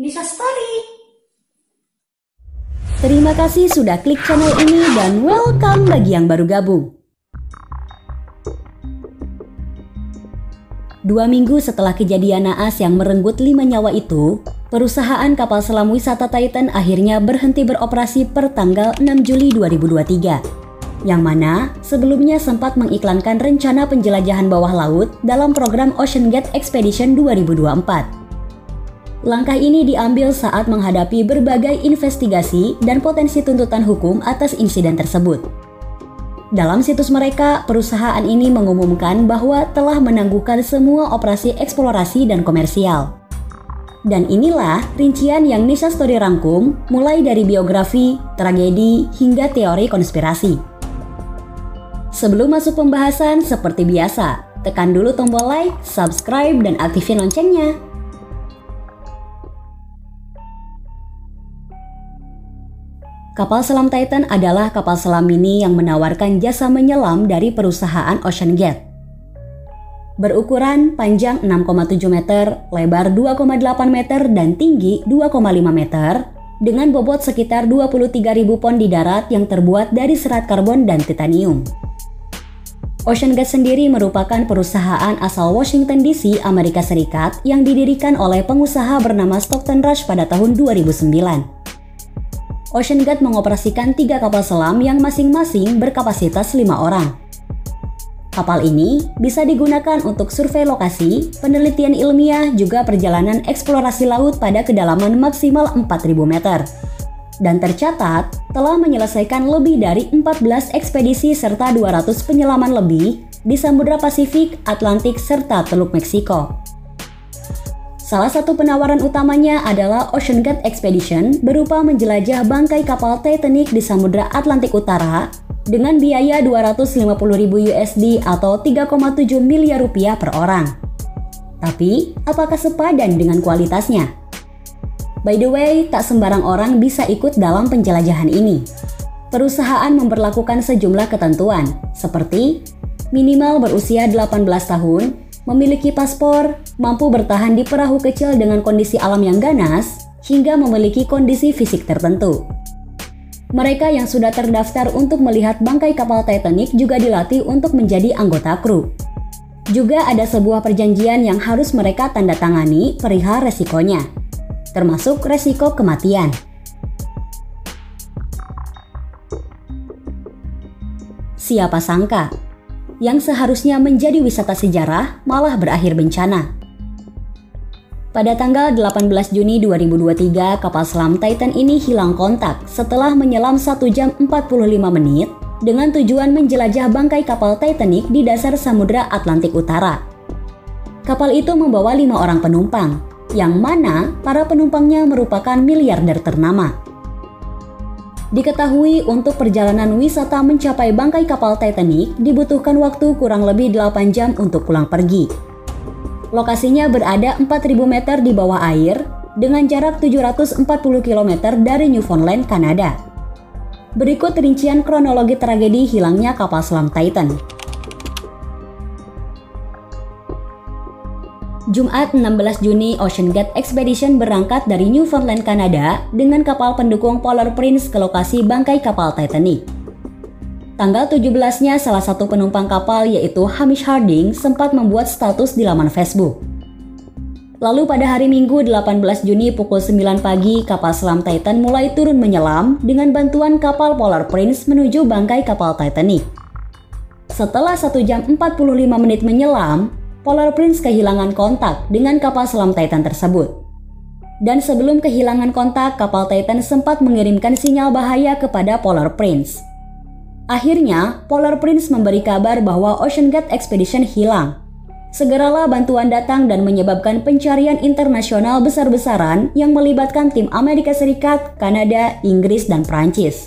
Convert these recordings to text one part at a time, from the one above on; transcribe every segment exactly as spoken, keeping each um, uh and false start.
Nisa Story. Terima kasih sudah klik channel ini dan welcome bagi yang baru gabung. Dua minggu setelah kejadian naas yang merenggut lima nyawa itu, perusahaan kapal selam wisata Titan akhirnya berhenti beroperasi per tanggal enam Juli dua ribu dua puluh tiga. Yang mana sebelumnya sempat mengiklankan rencana penjelajahan bawah laut dalam program OceanGate Expedition dua ribu dua puluh empat. Langkah ini diambil saat menghadapi berbagai investigasi dan potensi tuntutan hukum atas insiden tersebut. Dalam situs mereka, perusahaan ini mengumumkan bahwa telah menangguhkan semua operasi eksplorasi dan komersial. Dan inilah rincian yang Nisa Story rangkum, mulai dari biografi, tragedi, hingga teori konspirasi. Sebelum masuk pembahasan, seperti biasa, tekan dulu tombol like, subscribe, dan aktifin loncengnya. Kapal selam Titan adalah kapal selam mini yang menawarkan jasa menyelam dari perusahaan OceanGate. Berukuran panjang enam koma tujuh meter, lebar dua koma delapan meter, dan tinggi dua koma lima meter, dengan bobot sekitar dua puluh tiga ribu pon di darat yang terbuat dari serat karbon dan titanium. OceanGate sendiri merupakan perusahaan asal Washington D C, Amerika Serikat yang didirikan oleh pengusaha bernama Stockton Rush pada tahun dua ribu sembilan. OceanGate mengoperasikan tiga kapal selam yang masing-masing berkapasitas lima orang. Kapal ini bisa digunakan untuk survei lokasi, penelitian ilmiah, juga perjalanan eksplorasi laut pada kedalaman maksimal empat ribu meter. Dan tercatat telah menyelesaikan lebih dari empat belas ekspedisi serta dua ratus penyelaman lebih di Samudra Pasifik, Atlantik, serta Teluk Meksiko. Salah satu penawaran utamanya adalah OceanGate Expedition berupa menjelajah bangkai kapal Titanic di Samudra Atlantik Utara dengan biaya dua ratus lima puluh ribu U S D atau tiga koma tujuh miliar rupiah per orang. Tapi, apakah sepadan dengan kualitasnya? By the way, tak sembarang orang bisa ikut dalam penjelajahan ini. Perusahaan memberlakukan sejumlah ketentuan, seperti minimal berusia delapan belas tahun, memiliki paspor, mampu bertahan di perahu kecil dengan kondisi alam yang ganas, hingga memiliki kondisi fisik tertentu. Mereka yang sudah terdaftar untuk melihat bangkai kapal Titanic juga dilatih untuk menjadi anggota kru. Juga ada sebuah perjanjian yang harus mereka tanda tangani perihal resikonya, termasuk resiko kematian. Siapa sangka, yang seharusnya menjadi wisata sejarah malah berakhir bencana. Pada tanggal delapan belas Juni dua ribu dua puluh tiga, kapal selam Titan ini hilang kontak setelah menyelam satu jam empat puluh lima menit dengan tujuan menjelajah bangkai kapal Titanic di dasar Samudra Atlantik Utara. Kapal itu membawa lima orang penumpang, yang mana para penumpangnya merupakan miliarder ternama. Diketahui untuk perjalanan wisata mencapai bangkai kapal Titanic dibutuhkan waktu kurang lebih delapan jam untuk pulang pergi. Lokasinya berada empat ribu meter di bawah air dengan jarak tujuh ratus empat puluh kilometer dari Newfoundland, Kanada. Berikut rincian kronologi tragedi hilangnya kapal selam Titan. Jumat enam belas Juni, OceanGate Expedition berangkat dari Newfoundland, Kanada dengan kapal pendukung Polar Prince ke lokasi bangkai kapal Titanic. Tanggal tujuh belasnya, salah satu penumpang kapal yaitu Hamish Harding sempat membuat status di laman Facebook. Lalu pada hari Minggu delapan belas Juni pukul sembilan pagi, kapal selam Titan mulai turun menyelam dengan bantuan kapal Polar Prince menuju bangkai kapal Titanic. Setelah satu jam empat puluh lima menit menyelam, Polar Prince kehilangan kontak dengan kapal selam Titan tersebut. Dan sebelum kehilangan kontak, kapal Titan sempat mengirimkan sinyal bahaya kepada Polar Prince. Akhirnya, Polar Prince memberi kabar bahwa OceanGate Expedition hilang. Segeralah bantuan datang dan menyebabkan pencarian internasional besar-besaran yang melibatkan tim Amerika Serikat, Kanada, Inggris, dan Prancis.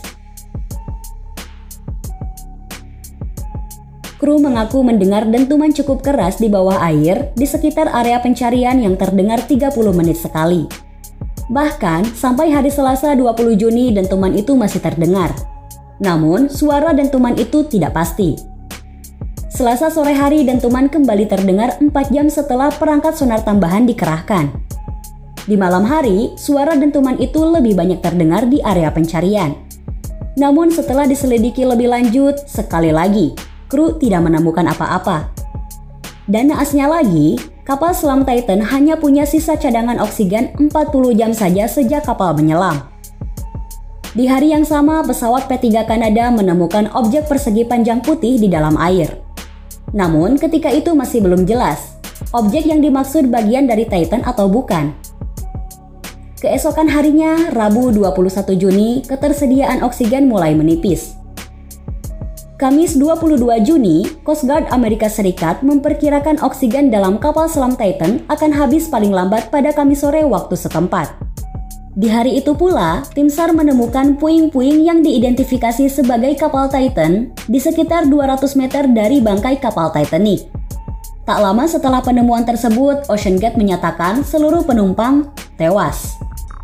Kru mengaku mendengar dentuman cukup keras di bawah air di sekitar area pencarian yang terdengar tiga puluh menit sekali. Bahkan, sampai hari Selasa dua puluh Juni dentuman itu masih terdengar. Namun, suara dentuman itu tidak pasti. Selasa sore hari dentuman kembali terdengar empat jam setelah perangkat sonar tambahan dikerahkan. Di malam hari, suara dentuman itu lebih banyak terdengar di area pencarian. Namun setelah diselidiki lebih lanjut, sekali lagi, kru tidak menemukan apa-apa. Dan naasnya lagi, kapal selam Titan hanya punya sisa cadangan oksigen empat puluh jam saja sejak kapal menyelam. Di hari yang sama, pesawat P tiga Kanada menemukan objek persegi panjang putih di dalam air. Namun ketika itu masih belum jelas, objek yang dimaksud bagian dari Titan atau bukan. Keesokan harinya, Rabu dua puluh satu Juni, ketersediaan oksigen mulai menipis. Kamis dua puluh dua Juni, Coast Guard Amerika Serikat memperkirakan oksigen dalam kapal selam Titan akan habis paling lambat pada Kamis sore waktu setempat. Di hari itu pula, tim SAR menemukan puing-puing yang diidentifikasi sebagai kapal Titan di sekitar dua ratus meter dari bangkai kapal Titanic. Tak lama setelah penemuan tersebut, OceanGate menyatakan seluruh penumpang tewas.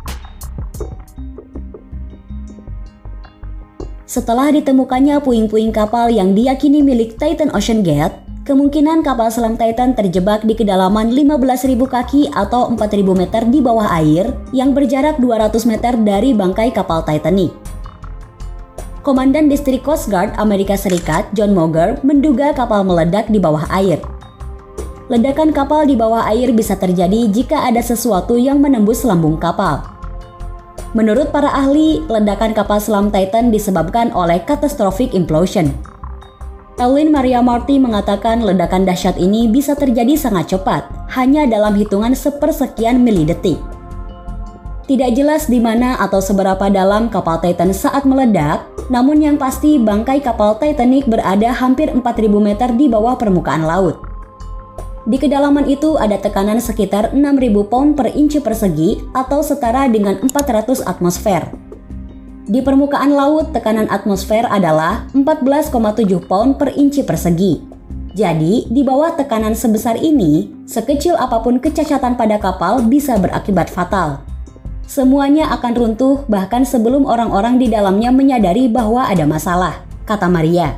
Setelah ditemukannya puing-puing kapal yang diyakini milik Titan OceanGate, kemungkinan kapal selam Titan terjebak di kedalaman lima belas ribu kaki atau empat ribu meter di bawah air yang berjarak dua ratus meter dari bangkai kapal Titanic. Komandan Distrik Coast Guard Amerika Serikat, John Moger, menduga kapal meledak di bawah air. Ledakan kapal di bawah air bisa terjadi jika ada sesuatu yang menembus lambung kapal. Menurut para ahli, ledakan kapal selam Titan disebabkan oleh catastrophic implosion. Evelyn Maria Marty mengatakan ledakan dahsyat ini bisa terjadi sangat cepat, hanya dalam hitungan sepersekian milidetik. Tidak jelas di mana atau seberapa dalam kapal Titan saat meledak, namun yang pasti bangkai kapal Titanic berada hampir empat ribu meter di bawah permukaan laut. Di kedalaman itu ada tekanan sekitar enam ribu pound per inci persegi atau setara dengan empat ratus atmosfer. Di permukaan laut, tekanan atmosfer adalah empat belas koma tujuh pound per inci persegi. Jadi, di bawah tekanan sebesar ini, sekecil apapun kecacatan pada kapal bisa berakibat fatal. Semuanya akan runtuh bahkan sebelum orang-orang di dalamnya menyadari bahwa ada masalah, kata Maria.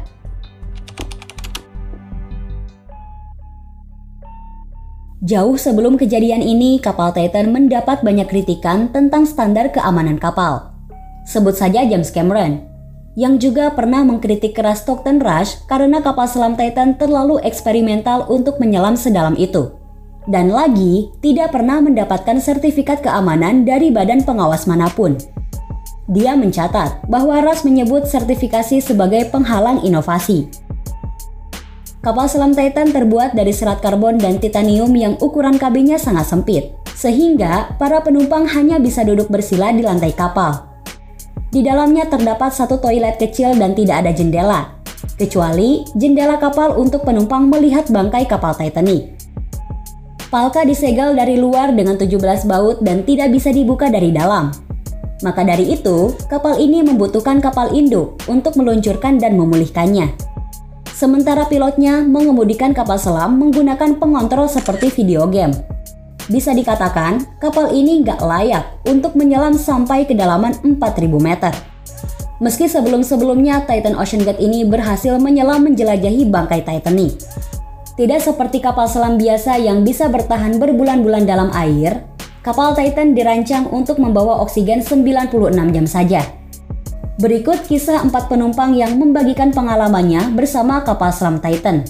Jauh sebelum kejadian ini, kapal Titan mendapat banyak kritikan tentang standar keamanan kapal. Sebut saja James Cameron, yang juga pernah mengkritik keras Stockton Rush karena kapal selam Titan terlalu eksperimental untuk menyelam sedalam itu. Dan lagi, tidak pernah mendapatkan sertifikat keamanan dari badan pengawas manapun. Dia mencatat bahwa Rush menyebut sertifikasi sebagai penghalang inovasi. Kapal selam Titan terbuat dari serat karbon dan titanium yang ukuran kabinnya sangat sempit, sehingga para penumpang hanya bisa duduk bersila di lantai kapal. Di dalamnya terdapat satu toilet kecil dan tidak ada jendela, kecuali jendela kapal untuk penumpang melihat bangkai kapal Titanic. Palka disegel dari luar dengan tujuh belas baut dan tidak bisa dibuka dari dalam. Maka dari itu, kapal ini membutuhkan kapal induk untuk meluncurkan dan memulihkannya. Sementara pilotnya mengemudikan kapal selam menggunakan pengontrol seperti video game. Bisa dikatakan, kapal ini nggak layak untuk menyelam sampai kedalaman empat ribu meter. Meski sebelum-sebelumnya Titan OceanGate ini berhasil menyelam menjelajahi bangkai Titanic. Tidak seperti kapal selam biasa yang bisa bertahan berbulan-bulan dalam air, kapal Titan dirancang untuk membawa oksigen sembilan puluh enam jam saja. Berikut kisah empat penumpang yang membagikan pengalamannya bersama kapal selam Titan.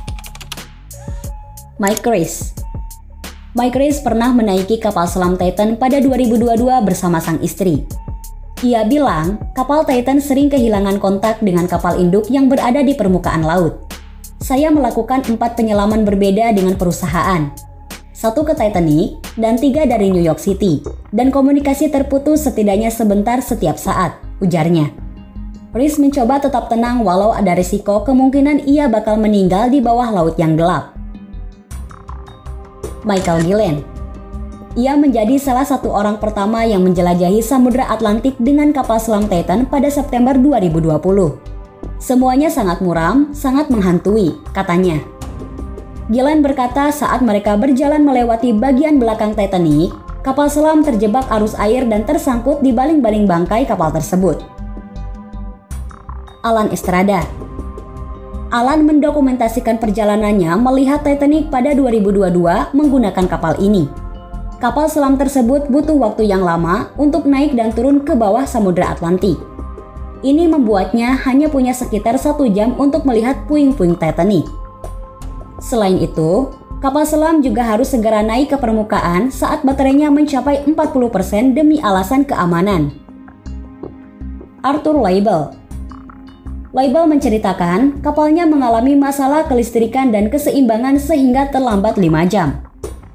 Mike Reis. Mike Reis pernah menaiki kapal selam Titan pada dua ribu dua puluh dua bersama sang istri. Ia bilang kapal Titan sering kehilangan kontak dengan kapal induk yang berada di permukaan laut. Saya melakukan empat penyelaman berbeda dengan perusahaan. Satu ke Titanic dan tiga dari New York City. Dan komunikasi terputus setidaknya sebentar setiap saat, ujarnya. Reis mencoba tetap tenang walau ada risiko kemungkinan ia bakal meninggal di bawah laut yang gelap. Michael Gillen. Ia menjadi salah satu orang pertama yang menjelajahi Samudra Atlantik dengan kapal selam Titan pada September dua ribu dua puluh. Semuanya sangat muram, sangat menghantui, katanya. Gillen berkata saat mereka berjalan melewati bagian belakang Titanic, kapal selam terjebak arus air dan tersangkut di baling-baling bangkai kapal tersebut. Alan Estrada. Alan mendokumentasikan perjalanannya melihat Titanic pada dua ribu dua puluh dua menggunakan kapal ini. Kapal selam tersebut butuh waktu yang lama untuk naik dan turun ke bawah Samudra Atlantik. Ini membuatnya hanya punya sekitar satu jam untuk melihat puing-puing Titanic. Selain itu, kapal selam juga harus segera naik ke permukaan saat baterainya mencapai empat puluh persen demi alasan keamanan. Arthur Leibel Leibel menceritakan kapalnya mengalami masalah kelistrikan dan keseimbangan sehingga terlambat lima jam.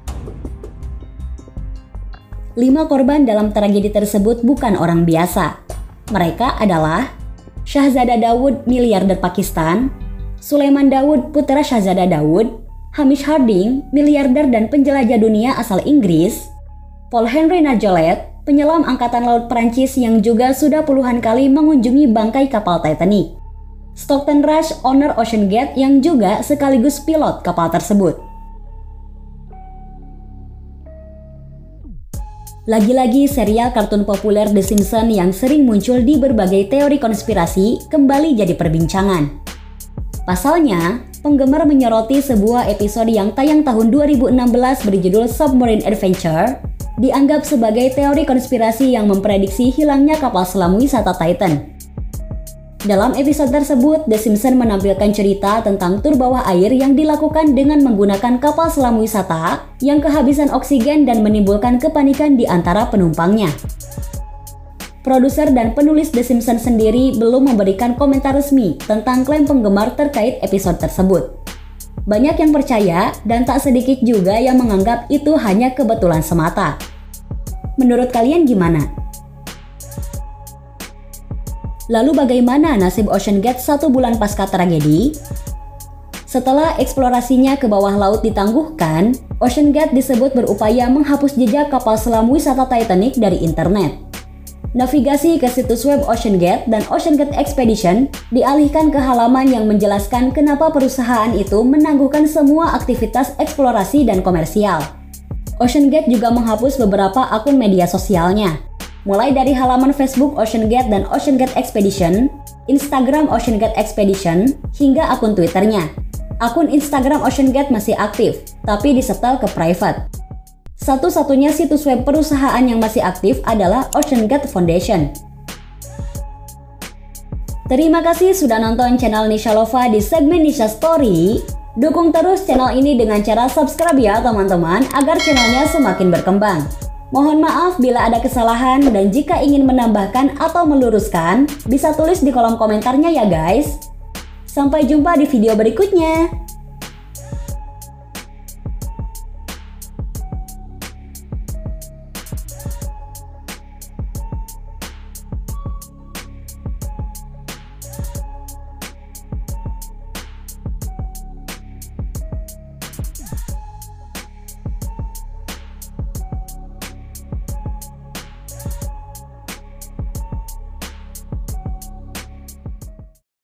Lima korban dalam tragedi tersebut bukan orang biasa. Mereka adalah Shahzada Daud, miliarder Pakistan, Sulaiman Daud, putra Shahzada Daud, Hamish Harding, miliarder dan penjelajah dunia asal Inggris, Paul Henry Nargeolet, penyelam angkatan laut Prancis yang juga sudah puluhan kali mengunjungi bangkai kapal Titanic, Stockton Rush, owner OceanGate yang juga sekaligus pilot kapal tersebut. Lagi-lagi serial kartun populer The Simpsons yang sering muncul di berbagai teori konspirasi kembali jadi perbincangan. Pasalnya, penggemar menyoroti sebuah episode yang tayang tahun dua ribu enam belas berjudul Submarine Adventure, dianggap sebagai teori konspirasi yang memprediksi hilangnya kapal selam wisata Titan. Dalam episode tersebut, The Simpsons menampilkan cerita tentang tur bawah air yang dilakukan dengan menggunakan kapal selam wisata yang kehabisan oksigen dan menimbulkan kepanikan di antara penumpangnya. Produser dan penulis The Simpsons sendiri belum memberikan komentar resmi tentang klaim penggemar terkait episode tersebut. Banyak yang percaya dan tak sedikit juga yang menganggap itu hanya kebetulan semata. Menurut kalian gimana? Lalu bagaimana nasib OceanGate satu bulan pasca tragedi? Setelah eksplorasinya ke bawah laut ditangguhkan, OceanGate disebut berupaya menghapus jejak kapal selam wisata Titanic dari internet. Navigasi ke situs web OceanGate dan OceanGate Expedition dialihkan ke halaman yang menjelaskan kenapa perusahaan itu menangguhkan semua aktivitas eksplorasi dan komersial. OceanGate juga menghapus beberapa akun media sosialnya, mulai dari halaman Facebook OceanGate dan OceanGate Expedition, Instagram OceanGate Expedition, hingga akun Twitternya. Akun Instagram OceanGate masih aktif, tapi disetel ke private. Satu-satunya situs web perusahaan yang masih aktif adalah OceanGate Foundation. Terima kasih sudah nonton channel Nisha Lova di segmen Nisha Story. Dukung terus channel ini dengan cara subscribe ya teman-teman, agar channelnya semakin berkembang. Mohon maaf bila ada kesalahan dan jika ingin menambahkan atau meluruskan, bisa tulis di kolom komentarnya ya guys. Sampai jumpa di video berikutnya.